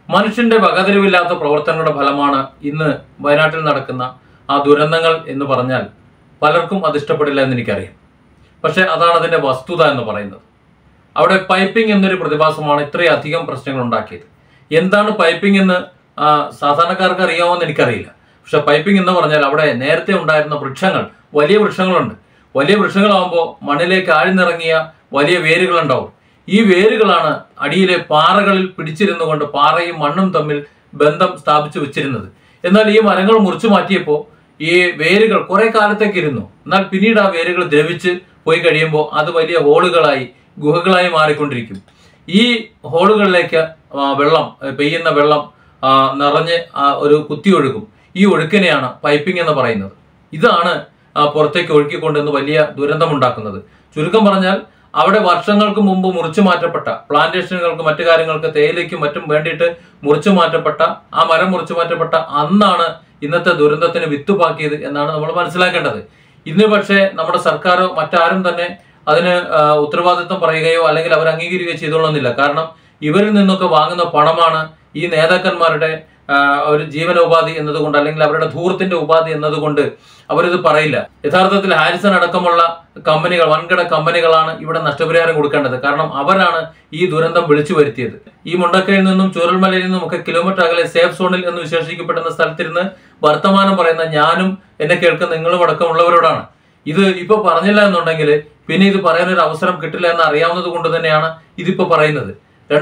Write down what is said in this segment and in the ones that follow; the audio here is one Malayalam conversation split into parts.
മനുഷ്യന്റെ വകതിരിവില്ലാത്ത പ്രവർത്തനങ്ങളുടെ ഫലമാണ് ഇന്ന് വയനാട്ടിൽ നടക്കുന്ന ആ ദുരന്തങ്ങൾ എന്ന് പറഞ്ഞാൽ പലർക്കും അത് ഇഷ്ടപ്പെടില്ല എന്ന് എനിക്കറിയാം. പക്ഷെ അതാണ് അതിന്റെ വസ്തുത എന്ന് പറയുന്നത്. അവിടെ പൈപ്പിംഗ് എന്നൊരു പ്രതിഭാസമാണ് ഇത്രയധികം പ്രശ്നങ്ങൾ ഉണ്ടാക്കിയത്. എന്താണ് പൈപ്പിംഗ് എന്ന് സാധാരണക്കാർക്ക് അറിയാമെന്ന് എനിക്കറിയില്ല. പക്ഷെ പൈപ്പിംഗ് എന്ന് പറഞ്ഞാൽ അവിടെ നേരത്തെ ഉണ്ടായിരുന്ന വൃക്ഷങ്ങൾ, വലിയ വൃക്ഷങ്ങളുണ്ട്. വലിയ വൃക്ഷങ്ങളാകുമ്പോൾ മണ്ണിലേക്ക് ആഴ്ന്നിറങ്ങിയ വലിയ വേരുകളുണ്ടാവും. ഈ വേരുകളാണ് അടിയിലെ പാറകളിൽ പിടിച്ചിരുന്നു കൊണ്ട് പാറയും മണ്ണും തമ്മിൽ ബന്ധം സ്ഥാപിച്ചു വെച്ചിരുന്നത്. എന്നാൽ ഈ മരങ്ങൾ മുറിച്ചു മാറ്റിയപ്പോൾ ഈ വേരുകൾ കുറെ കാലത്തേക്ക് ഇരുന്നു. എന്നാൽ പിന്നീട് ആ വേരുകൾ ദ്രവിച്ച് പോയി കഴിയുമ്പോൾ അത് വലിയ ഹോളുകളായി, ഗുഹകളായി മാറിക്കൊണ്ടിരിക്കും. ഈ ഹോളുകളിലേക്ക് പെയ്യുന്ന വെള്ളം നിറഞ്ഞ് ഒരു കുത്തിയൊഴുകും. ഈ ഒഴുക്കിനെയാണ് പൈപ്പിംഗ് എന്ന് പറയുന്നത്. ഇതാണ് പുറത്തേക്ക് ഒഴുക്കിക്കൊണ്ടുവന്ന് വലിയ ദുരന്തമുണ്ടാക്കുന്നത്. ചുരുക്കം പറഞ്ഞാൽ അവിടെ വർഷങ്ങൾക്ക് മുമ്പ് മുറിച്ചു മാറ്റപ്പെട്ട പ്ലാന്റേഷനുകൾക്ക്, മറ്റു കാര്യങ്ങൾക്ക്, തേയിലയ്ക്കും മറ്റും വേണ്ടിയിട്ട് മുറിച്ചു മാറ്റപ്പെട്ട ആ മരം മുറിച്ചു മാറ്റപ്പെട്ട അന്നാണ് ഇന്നത്തെ ദുരന്തത്തിന് വിത്തുപാക്കിയത് എന്നാണ് നമ്മൾ മനസ്സിലാക്കേണ്ടത്. ഇന്ന് പക്ഷേ നമ്മുടെ സർക്കാരോ മറ്റാരും തന്നെ അതിന് ഉത്തരവാദിത്വം പറയുകയോ അല്ലെങ്കിൽ അവർ അംഗീകരിക്കുകയോ ചെയ്തോളുന്നില്ല. കാരണം ഇവരിൽ നിന്നൊക്കെ വാങ്ങുന്ന പണമാണ് ഈ നേതാക്കന്മാരുടെ ഒരു ജീവനോപാധി എന്നതുകൊണ്ട് അല്ലെങ്കിൽ അവരുടെ ധൂർത്തിന്റെ ഉപാധി എന്നതുകൊണ്ട് അവരിത് പറയില്ല. യഥാർത്ഥത്തിൽ ഹാരിസൺ അടക്കമുള്ള കമ്പനികൾ, വൻകിട കമ്പനികളാണ് ഇവിടെ നഷ്ടപരിഹാരം കൊടുക്കേണ്ടത്. കാരണം അവരാണ് ഈ ദുരന്തം വിളിച്ചു വരുത്തിയത്. ഈ മുണ്ടക്കയിൽ നിന്നും ചൂരൽമലയിൽ നിന്നും ഒക്കെ കിലോമീറ്റർ അകലെ സേഫ് സോണിൽ എന്ന് വിശേഷിക്കപ്പെടുന്ന സ്ഥലത്തിരുന്ന് വർത്തമാനം പറയുന്ന ഞാനും എന്നെ കേൾക്കുന്ന നിങ്ങളും അടക്കമുള്ളവരോടാണ്. ഇത് ഇപ്പൊ പറഞ്ഞില്ല എന്നുണ്ടെങ്കിൽ പിന്നെ ഇത് പറയാനൊരു അവസരം കിട്ടില്ല എന്ന് അറിയാവുന്നത് കൊണ്ട് തന്നെയാണ് ഇതിപ്പോ പറയുന്നത്.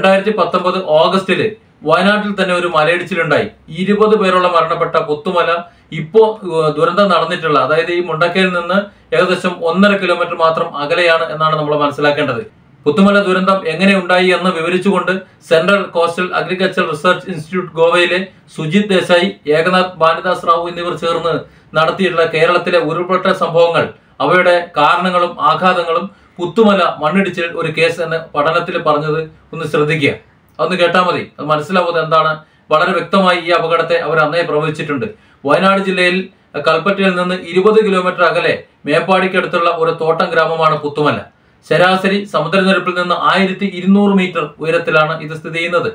2019 ഓഗസ്റ്റില് വയനാട്ടിൽ തന്നെ ഒരു മലയിടിച്ചിലുണ്ടായി. 20 പേരോളം മരണപ്പെട്ട പുത്തുമല ഇപ്പോ ദുരന്തം നടന്നിട്ടുള്ള, അതായത് ഈ മുണ്ടക്കയിൽ നിന്ന് ഏകദേശം 1.5 കിലോമീറ്റർ മാത്രം അകലെയാണ് എന്നാണ് നമ്മൾ മനസ്സിലാക്കേണ്ടത്. പുത്തുമല ദുരന്തം എങ്ങനെ ഉണ്ടായി എന്ന് വിവരിച്ചുകൊണ്ട് central coastal agriculture research institute ഗോവയിലെ സുജിത് ദേശായി, ഏകനാഥ് ഭാനുദാസ് റാവു എന്നിവർ ചേർന്ന് നടത്തിയിട്ടുള്ള കേരളത്തിലെ ഉരുൾപൊട്ടൽ സംഭവങ്ങൾ, അവയുടെ കാരണങ്ങളും ആഘാതങ്ങളും, പുത്തുമല മണ്ണിടിച്ചിൽ ഒരു കേസ് എന്ന പഠനത്തിൽ പറഞ്ഞത് ഒന്ന് ശ്രദ്ധിക്കുക. അതൊന്ന് കേട്ടാൽ മതി, അത് മനസ്സിലാവുന്നത് എന്താണ്. വളരെ വ്യക്തമായി ഈ അപകടത്തെ അവർ അന്നേ പ്രവചിച്ചിട്ടുണ്ട്. വയനാട് ജില്ലയിൽ കൽപ്പറ്റയിൽ നിന്ന് 20 കിലോമീറ്റർ അകലെ മേപ്പാടിക്കടുത്തുള്ള ഒരു തോട്ടം ഗ്രാമമാണ് പുത്തുമല. ശരാശരി സമുദ്രനിരപ്പിൽ നിന്ന് 1200 മീറ്റർ ഉയരത്തിലാണ് ഇത് സ്ഥിതി ചെയ്യുന്നത്.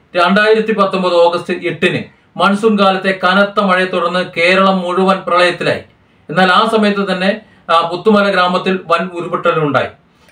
2019 ഓഗസ്റ്റ് 8-ന് മൺസൂൺ കാലത്തെ കനത്ത മഴയെ തുടർന്ന് കേരളം മുഴുവൻ പ്രളയത്തിലായി. എന്നാൽ ആ സമയത്ത് തന്നെ പുത്തുമല ഗ്രാമത്തിൽ വൻ ഉരുൾപൊട്ടലുണ്ടായി.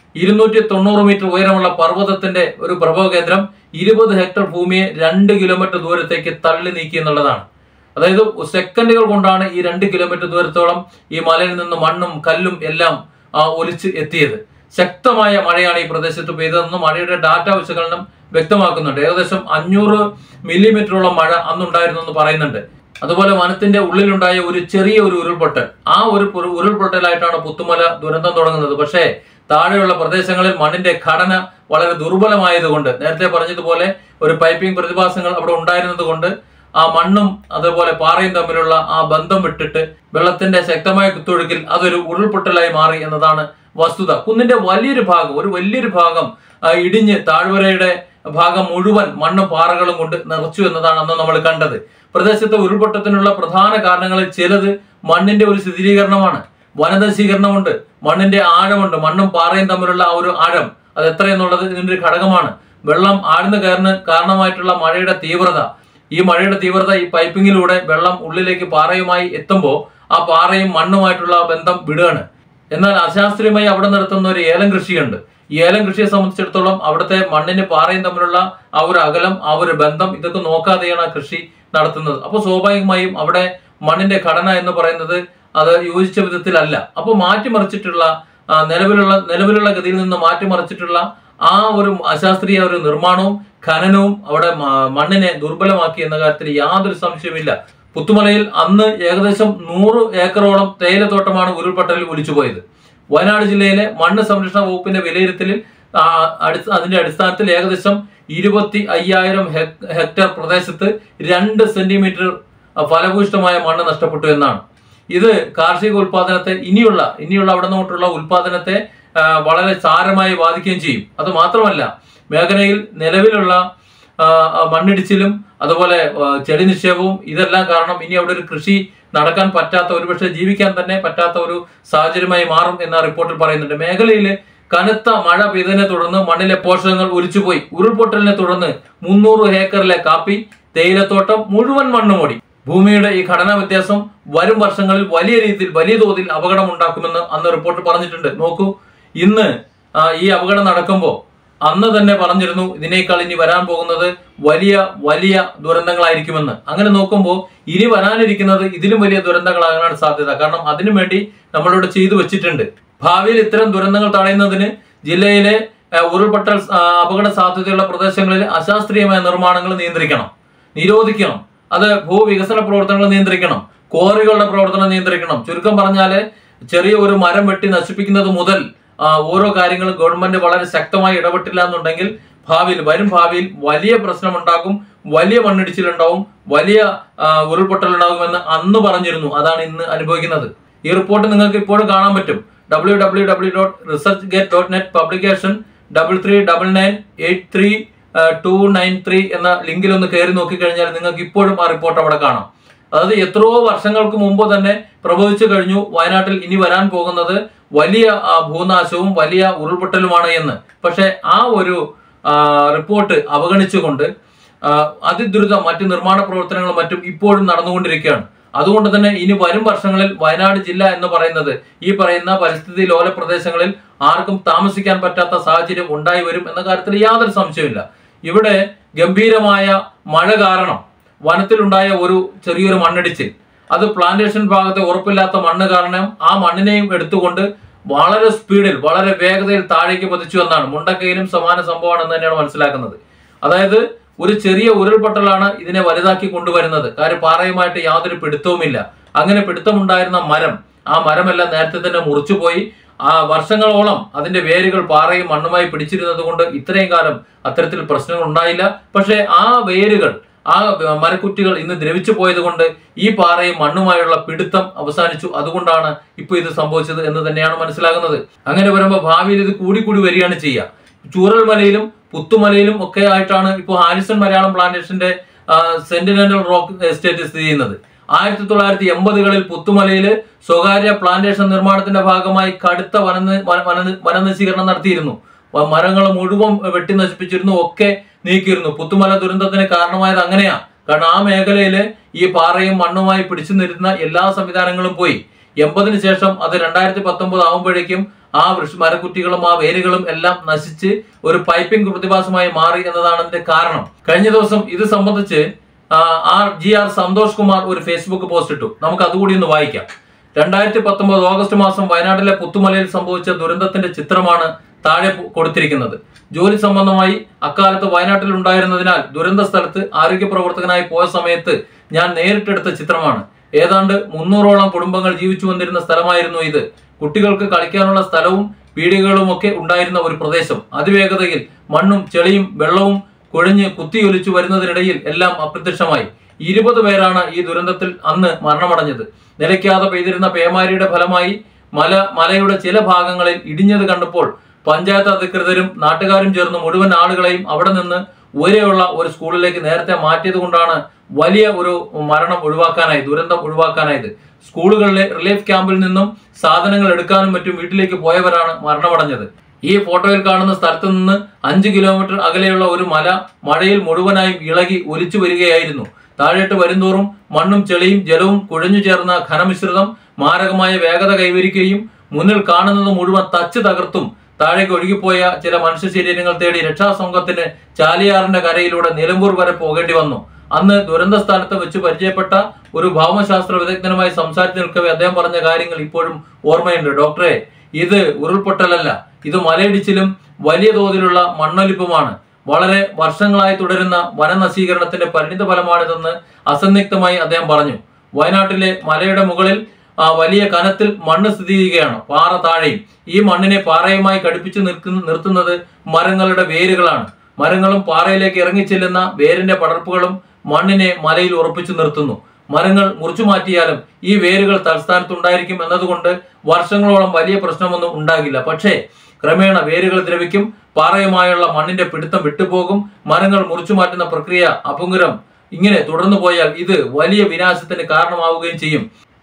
290 മീറ്റർ ഉയരമുള്ള പർവ്വതത്തിന്റെ ഒരു പ്രഭവ കേന്ദ്രം 20 ഹെക്ടർ ഭൂമിയെ 2 കിലോമീറ്റർ ദൂരത്തേക്ക് തള്ളി നീക്കി എന്നുള്ളതാണ്. അതായത് സെക്കൻഡുകൾ കൊണ്ടാണ് ഈ 2 കിലോമീറ്റർ ദൂരത്തോളം ഈ മലയിൽ നിന്ന് മണ്ണും കല്ലും എല്ലാം ഒലിച്ച് എത്തിയത്. ശക്തമായ മഴയാണ് ഈ പ്രദേശത്ത് പെയ്തതെന്ന് മഴയുടെ ഡാറ്റ വിശകലനം വ്യക്തമാക്കുന്നുണ്ട്. ഏകദേശം 500 മില്ലിമീറ്ററോളം മഴ അന്നുണ്ടായിരുന്നു എന്ന് പറയുന്നുണ്ട്. അതുപോലെ വനത്തിന്റെ ഉള്ളിലുണ്ടായ ഒരു ചെറിയ ഉരുൾപൊട്ടൽ, ആ ഒരു ഉരുൾപൊട്ടലായിട്ടാണ് പുത്തുമല ദുരന്തം തുടങ്ങുന്നത്. പക്ഷേ താഴെയുള്ള പ്രദേശങ്ങളിൽ മണ്ണിന്റെ ഘടന വളരെ ദുർബലമായതുകൊണ്ട്, നേരത്തെ പറഞ്ഞതുപോലെ ഒരു പൈപ്പിംഗ് പ്രതിഭാസങ്ങൾ അവിടെ ഉണ്ടായിരുന്നത് കൊണ്ട് ആ മണ്ണും അതുപോലെ പാറയും തമ്മിലുള്ള ആ ബന്ധം വിട്ടിട്ട് വെള്ളത്തിന്റെ ശക്തമായ കുത്തൊഴുക്കിൽ അതൊരു ഉരുൾപൊട്ടലായി മാറി എന്നതാണ് വസ്തുത. കുന്നിന്റെ വലിയൊരു ഭാഗം ഇടിഞ്ഞ് താഴ്വരയുടെ ഭാഗം മുഴുവൻ മണ്ണും പാറകളും കൊണ്ട് നിറച്ചു എന്നതാണ് അന്ന് നമ്മൾ കണ്ടത്. പ്രദേശത്തെ ഉരുൾപൊട്ടത്തിനുള്ള പ്രധാന കാരണങ്ങളിൽ ചിലത് മണ്ണിന്റെ ഒരു ശിഥിലീകരണമാണ്, വനനശീകരണമുണ്ട്, മണ്ണിന്റെ ആഴമുണ്ട്. മണ്ണും പാറയും തമ്മിലുള്ള ആ ഒരു ആഴം അത് എത്രയെന്നുള്ളത് ഇതിന്റെ ഒരു ഘടകമാണ്. വെള്ളം ആഴ്ന്നു കയറുന്ന കാരണമായിട്ടുള്ള മഴയുടെ തീവ്രത, ഈ മഴയുടെ തീവ്രത ഈ പൈപ്പിങ്ങിലൂടെ വെള്ളം ഉള്ളിലേക്ക് പാറയുമായി എത്തുമ്പോൾ ആ പാറയും മണ്ണുമായിട്ടുള്ള ബന്ധം വിടുകയാണ്. എന്നാൽ അശാസ്ത്രീയമായി അവിടെ നടത്തുന്ന ഒരു ഏലം കൃഷിയുണ്ട്. ഈ ഏലം കൃഷിയെ സംബന്ധിച്ചിടത്തോളം അവിടുത്തെ മണ്ണിന് പാറയും തമ്മിലുള്ള ആ ഒരു അകലം, ആ ഒരു ബന്ധം, ഇതൊക്കെ നോക്കാതെയാണ് ആ കൃഷി നടത്തുന്നത്. അപ്പോൾ സ്വാഭാവികമായും അവിടെ മണ്ണിന്റെ ഘടന എന്ന് പറയുന്നത് അത് യോജിച്ച വിധത്തിലല്ല. അപ്പോൾ മാറ്റിമറിച്ചിട്ടുള്ള നിലവിലുള്ള ഗതിയിൽ നിന്ന് മാറ്റിമറിച്ചിട്ടുള്ള ആ ഒരു അശാസ്ത്രീയ ഒരു നിർമ്മാണവും ഖനനവും അവിടെ മണ്ണിനെ ദുർബലമാക്കി എന്ന കാര്യത്തിൽ യാതൊരു സംശയമില്ല. പുത്തുമലയിൽ അന്ന് ഏകദേശം 100 ഏക്കറോളം തേയിലത്തോട്ടമാണ് ഉരുൾപൊട്ടലിൽ ഒലിച്ചുപോയത്. വയനാട് ജില്ലയിലെ മണ്ണ് സംരക്ഷണ വകുപ്പിന്റെ വിലയിരുത്തലിൽ അതിന്റെ അടിസ്ഥാനത്തിൽ ഏകദേശം 25,000 ഹെക്ടർ പ്രദേശത്ത് 2 സെന്റിമീറ്റർ ഫലഭൂയിഷ്ഠമായ മണ്ണ് നഷ്ടപ്പെട്ടു എന്നാണ്. ഇത് കാർഷിക ഉൽപാദനത്തെ ഇനിയുള്ള അവിടെ നിന്നോട്ടുള്ള ഉൽപാദനത്തെ വളരെ സാരമായി ബാധിക്കുകയും ചെയ്യും. അത് മാത്രമല്ല, മേഖലയിൽ നിലവിലുള്ള മണ്ണിടിച്ചിലും അതുപോലെ ചെടി നിക്ഷേപവും ഇതെല്ലാം കാരണം ഇനി അവിടെ ഒരു കൃഷി നടക്കാൻ പറ്റാത്ത, ഒരുപക്ഷെ ജീവിക്കാൻ തന്നെ പറ്റാത്ത ഒരു സാഹചര്യമായി മാറും എന്ന റിപ്പോർട്ടിൽ പറയുന്നുണ്ട്. മേഖലയിൽ കനത്ത മഴ പെയ്തതിനെ തുടർന്ന് മണ്ണിലെ പോഷകങ്ങൾ ഒലിച്ചുപോയി. ഉരുൾപൊട്ടലിനെ തുടർന്ന് 300 ഏക്കറിലെ കാപ്പി തേയിലത്തോട്ടം മുഴുവൻ മണ്ണുമൂടി. ഭൂമിയുടെ ഈ ഘടനാ വ്യത്യാസം വരും വർഷങ്ങളിൽ വലിയ തോതിൽ അപകടം ഉണ്ടാക്കുമെന്ന് അന്ന് റിപ്പോർട്ട് പറഞ്ഞിട്ടുണ്ട്. നോക്കൂ, ഇന്ന് ഈ അപകടം നടക്കുമ്പോൾ അന്ന് തന്നെ പറഞ്ഞിരുന്നു ഇതിനേക്കാൾ ഇനി വരാൻ പോകുന്നത് വലിയ ദുരന്തങ്ങളായിരിക്കുമെന്ന്. അങ്ങനെ നോക്കുമ്പോൾ ഇനി വരാനിരിക്കുന്നത് ഇതിലും വലിയ ദുരന്തങ്ങളാകാനാണ് സാധ്യത. കാരണം അതിനു വേണ്ടി നമ്മളിവിടെ ചെയ്തു വെച്ചിട്ടുണ്ട്. ഭാവിയിൽ ഇത്തരം ദുരന്തങ്ങൾ തടയുന്നതിന് ജില്ലയിലെ ഉരുൾപൊട്ടൽ അപകട സാധ്യതയുള്ള പ്രദേശങ്ങളിൽ അശാസ്ത്രീയമായ നിർമ്മാണങ്ങൾ നിരോധിക്കണം. അത് ഭൂവികസന പ്രവർത്തനങ്ങൾ നിയന്ത്രിക്കണം, ക്വാറികളുടെ പ്രവർത്തനം നിയന്ത്രിക്കണം. ചുരുക്കം പറഞ്ഞാല് ചെറിയ ഒരു മരം വെട്ടി നശിപ്പിക്കുന്നത് മുതൽ ഓരോ കാര്യങ്ങളും ഗവൺമെന്റ് വളരെ ശക്തമായി ഇടപെട്ടില്ല എന്നുണ്ടെങ്കിൽ വരും ഭാവിയിൽ വലിയ പ്രശ്നമുണ്ടാകും, വലിയ മണ്ണിടിച്ചിലുണ്ടാവും, വലിയ ഉരുൾപൊട്ടലുണ്ടാകുമെന്ന് അന്ന് പറഞ്ഞിരുന്നു. അതാണ് ഇന്ന് അനുഭവിക്കുന്നത്. ഈ റിപ്പോർട്ട് നിങ്ങൾക്ക് ഇപ്പോഴും കാണാൻ പറ്റും. www.researchgate.net publication 339983 എന്ന ലിങ്കിൽ ഒന്ന് കയറി നോക്കിക്കഴിഞ്ഞാൽ നിങ്ങൾക്ക് ഇപ്പോഴും ആ റിപ്പോർട്ട് അവിടെ കാണാം. അതായത് എത്രയോ വർഷങ്ങൾക്ക് മുമ്പ് തന്നെ പ്രവചിച്ചു കഴിഞ്ഞു വയനാട്ടിൽ ഇനി വരാൻ പോകുന്നത് വലിയ ഭൂനാശവും വലിയ ഉരുൾപൊട്ടലുമാണ് എന്ന്. പക്ഷെ ആ ഒരു റിപ്പോർട്ട് അവഗണിച്ചുകൊണ്ട് അതിദ്രുതം മറ്റ് നിർമ്മാണ പ്രവർത്തനങ്ങളും മറ്റും ഇപ്പോഴും നടന്നുകൊണ്ടിരിക്കുകയാണ്. അതുകൊണ്ട് തന്നെ ഇനി വരും വർഷങ്ങളിൽ വയനാട് ജില്ല എന്ന് പറയുന്നത് ഈ പറയുന്ന പരിസ്ഥിതി ലോല പ്രദേശങ്ങളിൽ ആർക്കും താമസിക്കാൻ പറ്റാത്ത സാഹചര്യം ഉണ്ടായി വരും എന്ന കാര്യത്തിൽ യാതൊരു സംശയമില്ല. ഇവിടെ ഗംഭീരമായ മഴ കാരണം വനത്തിലുണ്ടായ ഒരു ചെറിയൊരു മണ്ണിടിച്ചിൽ, അത് പ്ലാന്റേഷൻ ഭാഗത്തെ ഉറപ്പില്ലാത്ത മണ്ണ് കാരണം ആ മണ്ണിനെയും എടുത്തുകൊണ്ട് വളരെ സ്പീഡിൽ വളരെ വേഗതയിൽ താഴേക്ക് പതിച്ചു എന്നാണ്. മുണ്ടക്കയിലും സമാന സംഭവമാണെന്ന് തന്നെയാണ് മനസ്സിലാക്കുന്നത്. അതായത് ഒരു ചെറിയ ഉരുൾപൊട്ടലാണ് ഇതിനെ വലുതാക്കി കൊണ്ടുവരുന്നത്. കാര്യം പാറയുമായിട്ട് യാതൊരു പിടുത്തവുമില്ല. അങ്ങനെ പിടുത്തമുണ്ടായിരുന്ന ആ മരമെല്ലാം നേരത്തെ തന്നെ മുറിച്ചുപോയി. വർഷങ്ങളോളം അതിന്റെ വേരുകൾ പാറയും മണ്ണുമായി പിടിച്ചിരുന്നത് കൊണ്ട് ഇത്രയും കാലം അത്തരത്തിൽ പ്രശ്നങ്ങൾ ഉണ്ടായില്ല. പക്ഷെ ആ വേരുകൾ മരക്കുറ്റികൾ ഇന്ന് ദ്രവിച്ചു പോയത് കൊണ്ട് ഈ പാറയും മണ്ണുമായുള്ള പിടുത്തം അവസാനിച്ചു. അതുകൊണ്ടാണ് ഇപ്പൊ ഇത് സംഭവിച്ചത് എന്ന് തന്നെയാണ് മനസ്സിലാകുന്നത്. അങ്ങനെ വരുമ്പോൾ ഭാവിയിൽ ഇത് കൂടി വരികയാണ് ചെയ്യുക. ചൂരൽമലയിലും പുത്തുമലയിലും ഒക്കെ ആയിട്ടാണ് ഇപ്പോൾ ഹാരിസൺ മലയാളം പ്ലാന്റേഷന്റെ സെന്റിനൽ റോക്ക് എസ്റ്റേറ്റ് സ്ഥിതി ചെയ്യുന്നത്. 1980കളിൽ പുത്തുമലയില് സ്വകാര്യ പ്ലാന്റേഷൻ നിർമ്മാണത്തിന്റെ ഭാഗമായി കടുത്ത വനനശീകരണം നടത്തിയിരുന്നു. മരങ്ങൾ മുഴുവൻ വെട്ടി നശിപ്പിച്ചിരുന്നു, ഒക്കെ നീക്കിയിരുന്നു. പുത്തുമല ദുരന്തത്തിന് കാരണമായത് അങ്ങനെയാ. കാരണം ആ മേഖലയില് ഈ പാറയും മണ്ണുമായി പിടിച്ചു നിരുന്ന എല്ലാ സംവിധാനങ്ങളും പോയി. 80-ന് ശേഷം അത് 2019 ആവുമ്പോഴേക്കും ആ മരക്കുറ്റികളും ആ വേരുകളും എല്ലാം നശിച്ച് ഒരു പൈപ്പിംഗ് പ്രതിഭാസമായി മാറി എന്നതാണ് അതിന്റെ കാരണം. കഴിഞ്ഞ ദിവസം ഇത് സംബന്ധിച്ച് GR സന്തോഷ് കുമാർ ഒരു ഫേസ്ബുക്ക് പോസ്റ്റ് ഇട്ടു. നമുക്ക് അതുകൂടി ഒന്ന് വായിക്കാം. 2019 ഓഗസ്റ്റ് മാസം വയനാട്ടിലെ പുത്തുമലയിൽ സംഭവിച്ച ദുരന്തത്തിന്റെ ചിത്രമാണ് താഴെ കൊടുത്തിരിക്കുന്നത്. ജോലി സംബന്ധമായി അക്കാലത്ത് വയനാട്ടിൽ ഉണ്ടായിരുന്നതിനാൽ ദുരന്ത സ്ഥലത്ത് ആരോഗ്യ പ്രവർത്തകനായി പോയ സമയത്ത് ഞാൻ നേരിട്ടെടുത്ത ചിത്രമാണ്. ഏതാണ്ട് 300ഓളം കുടുംബങ്ങൾ ജീവിച്ചു വന്നിരുന്ന സ്ഥലമായിരുന്നു ഇത്. കുട്ടികൾക്ക് കളിക്കാനുള്ള സ്ഥലവും പീടികകളും ഒക്കെ ഉണ്ടായിരുന്ന ഒരു പ്രദേശം. അതിവേഗതയിൽ മണ്ണും ചെളിയും വെള്ളവും കുഴഞ്ഞ് കുത്തിയൊലിച്ചു വരുന്നതിനിടയിൽ എല്ലാം അപ്രത്യക്ഷമായി. 20 പേരാണ് ഈ ദുരന്തത്തിൽ അന്ന് മരണമടഞ്ഞത്. നിലയ്ക്കാതെ പെയ്തിരുന്ന പേമാരിയുടെ ഫലമായി മലയുടെ ചില ഭാഗങ്ങളിൽ ഇടിഞ്ഞത് കണ്ടപ്പോൾ പഞ്ചായത്ത് അധികൃതരും നാട്ടുകാരും ചേർന്ന് മുഴുവൻ ആളുകളെയും അവിടെ നിന്ന് ഉയരെയുള്ള ഒരു സ്കൂളിലേക്ക് നേരത്തെ മാറ്റിയത് കൊണ്ടാണ് വലിയ ഒരു ദുരന്തം ഒഴിവാക്കാനായത്. സ്കൂളുകളിലെ റിലീഫ് ക്യാമ്പിൽ നിന്നും സാധനങ്ങൾ എടുക്കാനും മറ്റും വീട്ടിലേക്ക് പോയവരാണ് മരണമടഞ്ഞത്. ഈ ഫോട്ടോയിൽ കാണുന്ന സ്ഥലത്ത് നിന്ന് 5 കിലോമീറ്റർ അകലെയുള്ള ഒരു മല മഴയിൽ മുഴുവനായും ഇളകി ഒലിച്ചു വരികയായിരുന്നു. താഴേട്ട് വരുന്തോറും മണ്ണും ചെളിയും ജലവും കുഴഞ്ഞു ചേർന്ന ഘനമിശ്രിതം മാരകമായ വേഗത കൈവരിക്കുകയും മുന്നിൽ കാണുന്നത് മുഴുവൻ തകർത്തും താഴേക്ക് ഒഴുകിപ്പോയ ചില മനുഷ്യ ശരീരങ്ങൾ തേടി രക്ഷാസംഘത്തിന് ചാലിയാറിന്റെ കരയിലൂടെ നിലമ്പൂർ വരെ പോകേണ്ടി വന്നു. അന്ന് ദുരന്ത സ്ഥലത്ത് വെച്ച് പരിചയപ്പെട്ട ഒരു ഭൗമശാസ്ത്ര വിദഗ്ധനുമായി സംസാരിച്ചു നിൽക്കവേ അദ്ദേഹം പറഞ്ഞ കാര്യങ്ങൾ ഇപ്പോഴും ഓർമ്മയുണ്ട്. ഡോക്ടറെ, ഇത് ഉരുൾപൊട്ടലല്ല, ഇത് മലയിടിച്ചിലും വലിയ തോതിലുള്ള മണ്ണൊലിപ്പുമാണ്. വളരെ വർഷങ്ങളായി തുടരുന്ന വനനശീകരണത്തിന്റെ പരിണിത ഫലമാണിതെന്ന് അസന്നിഗ്ധമായി അദ്ദേഹം പറഞ്ഞു. വയനാട്ടിലെ മലയുടെ മുകളിൽ വലിയ കനത്തിൽ മണ്ണ് സ്ഥിതി ചെയ്യുകയാണ്, പാറ താഴെയും. ഈ മണ്ണിനെ പാറയുമായി ഘടിപ്പിച്ച് നിർത്തുന്നത് മരങ്ങളുടെ വേരുകളാണ്. മരങ്ങളും പാറയിലേക്ക് ഇറങ്ങിച്ചെല്ലുന്ന വേരിന്റെ പടർപ്പുകളും മണ്ണിനെ മലയിൽ ഉറപ്പിച്ചു നിർത്തുന്നു. മരങ്ങൾ മുറിച്ചു മാറ്റിയാലും ഈ വേരുകൾ തൽസ്ഥാനത്തുണ്ടായിരിക്കും എന്നതുകൊണ്ട് വർഷങ്ങളോളം വലിയ പ്രശ്നമൊന്നും ഉണ്ടാകില്ല. പക്ഷേ ക്രമേണ വേരുകൾ ദ്രവിക്കും, പാറയുമായുള്ള മണ്ണിന്റെ പിടുത്തം വിട്ടുപോകും, മരങ്ങൾ മുറിച്ചു മാറ്റുന്ന പ്രക്രിയ അപുങ്കരം ഇങ്ങനെ തുടർന്നു പോയാൽ ഇത് വലിയ വിനാശത്തിന് കാരണമാവുകയും ചെയ്യും.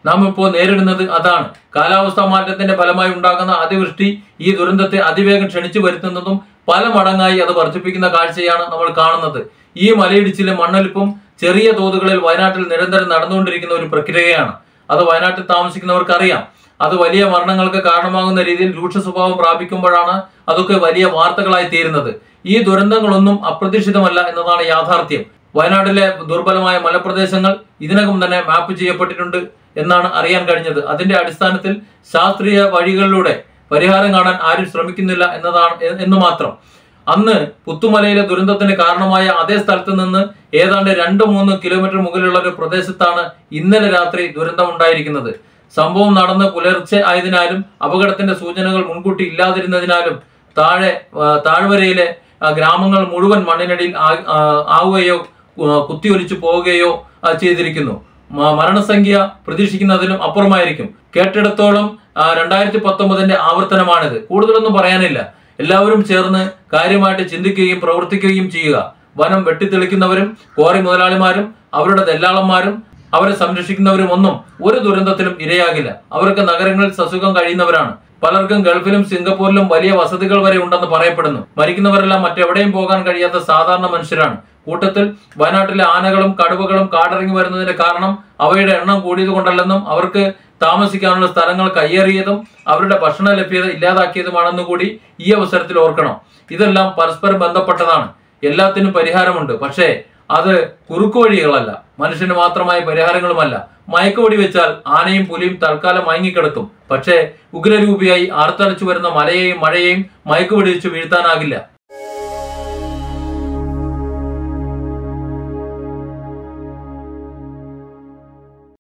നാം ഇപ്പോൾ നേരിടുന്നത് അതാണ്. കാലാവസ്ഥാ മാറ്റത്തിന്റെ ഫലമായി ഉണ്ടാകുന്ന അതിവൃഷ്ടി ഈ ദുരന്തത്തെ അതിവേഗം ക്ഷണിച്ചു വരുത്തുന്നതും പല മടങ്ങായി അത് വർദ്ധിപ്പിക്കുന്ന കാഴ്ചയാണ് നമ്മൾ കാണുന്നത്. ഈ മലയിടിച്ചിലും മണ്ണൊലിപ്പും ചെറിയ തോതുകളിൽ വയനാട്ടിൽ നിരന്തരം നടന്നുകൊണ്ടിരിക്കുന്ന ഒരു പ്രക്രിയയാണ്. അത് വയനാട്ടിൽ താമസിക്കുന്നവർക്ക് അറിയാം. അത് വലിയ മരണങ്ങൾക്ക് കാരണമാകുന്ന രീതിയിൽ രൂക്ഷ സ്വഭാവം പ്രാപിക്കുമ്പോഴാണ് അതൊക്കെ വലിയ വാർത്തകളായി തീരുന്നത്. ഈ ദുരന്തങ്ങളൊന്നും അപ്രതീക്ഷിതമല്ല എന്നതാണ് യാഥാർത്ഥ്യം. വയനാട്ടിലെ ദുർബലമായ മലപ്രദേശങ്ങൾ ഇതിനകം തന്നെ മാപ്പ് ചെയ്യപ്പെട്ടിട്ടുണ്ട് എന്നാണ് അറിയാൻ കഴിഞ്ഞത്. അതിന്റെ അടിസ്ഥാനത്തിൽ ശാസ്ത്രീയ വഴികളിലൂടെ പരിഹാരം കാണാൻ ആരും ശ്രമിക്കുന്നില്ല എന്ന് മാത്രം. അന്ന് പുത്തുമലയിലെ ദുരന്തത്തിന് കാരണമായ അതേ സ്ഥലത്ത് നിന്ന് ഏതാണ്ട് 2-3 കിലോമീറ്റർ മുകളിലുള്ള ഒരു പ്രദേശത്താണ് ഇന്നലെ രാത്രി ദുരന്തമുണ്ടായിരിക്കുന്നത്. സംഭവം നടന്ന് പുലർച്ചെ ആയതിനാലും അപകടത്തിന്റെ സൂചനകൾ മുൻകൂട്ടി ഇല്ലാതിരുന്നതിനാലും താഴ്വരയിലെ ഗ്രാമങ്ങൾ മുഴുവൻ മണ്ണിനടിയിൽ ആവുകയോ കുത്തിയൊലിച്ചു പോവുകയോ ചെയ്തിരിക്കുന്നു. മരണസംഖ്യ പ്രതീക്ഷിക്കുന്നതിലും അപ്പുറമായിരിക്കും. കേട്ടിടത്തോളം 2019 ആവർത്തനമാണിത്. കൂടുതലൊന്നും പറയാനില്ല. എല്ലാവരും ചേർന്ന് കാര്യമായിട്ട് ചിന്തിക്കുകയും പ്രവർത്തിക്കുകയും ചെയ്യുക. വനം വെട്ടിത്തെളിക്കുന്നവരും ക്വാറി മുതലാളിമാരും അവരുടെ ദല്ലാളന്മാരും അവരെ സംരക്ഷിക്കുന്നവരും ഒന്നും ഒരു ദുരന്തത്തിലും ഇരയാകില്ല. അവർക്ക് നഗരങ്ങളിൽ സസുഖം കഴിയുന്നവരാണ്. പലർക്കും ഗൾഫിലും സിംഗപ്പൂരിലും വലിയ വസതികൾ വരെ ഉണ്ടെന്ന് പറയപ്പെടുന്നു. മരിക്കുന്നവരെല്ലാം മറ്റെവിടെയും പോകാൻ കഴിയാത്ത സാധാരണ മനുഷ്യരാണ്. കൂട്ടത്തിൽ വയനാട്ടിലെ ആനകളും കടുവകളും കാടിറങ്ങി വരുന്നതിന്റെ കാരണം അവയുടെ എണ്ണം കൂടിയത് കൊണ്ടല്ലെന്നും അവർക്ക് താമസിക്കാനുള്ള സ്ഥലങ്ങൾ കയ്യേറിയതും അവരുടെ ഭക്ഷണ ലഭ്യത ഇല്ലാതാക്കിയതുമാണെന്ന് കൂടി ഈ അവസരത്തിൽ ഓർക്കണം. ഇതെല്ലാം പരസ്പരം ബന്ധപ്പെട്ടതാണ്. എല്ലാത്തിനും പരിഹാരമുണ്ട്. പക്ഷേ അത് കുറുക്കുവഴികളല്ല, മനുഷ്യന് മാത്രമായ പരിഹാരങ്ങളുമല്ല. മയക്കുവെടി വെച്ചാൽ ആനയും പുലിയും തൽക്കാലം മയങ്ങിക്കിടക്കും. പക്ഷേ ഉഗ്രരൂപിയായി ആർത്തലച്ചു വരുന്ന മലയെയും മഴയെയും മയക്കുവെടി വെച്ച് വീഴ്ത്താനാകില്ല.